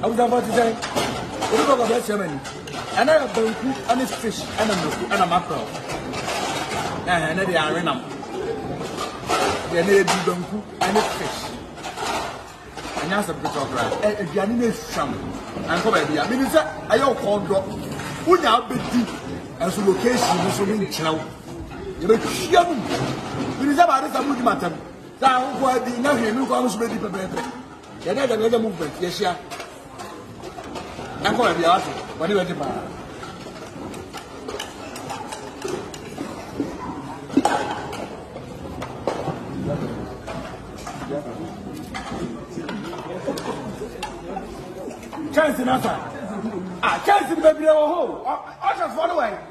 was about to say, we look at that Germany. And I have banku and a fish and a mackerel. And they are in them. They need banku and a fish. And that's a bit of right. If you are in a sham, and come here, I mean, I don't call drop. Who now be deep as a location is so many channel. You know, sham. It is about this, I would matter. Now, why the nothing you come to be prepared? You never make a movement, yes, yeah. I'm going to be asking, what do you want to buy? Chance in answer. Chance in baby, oh, I just run away.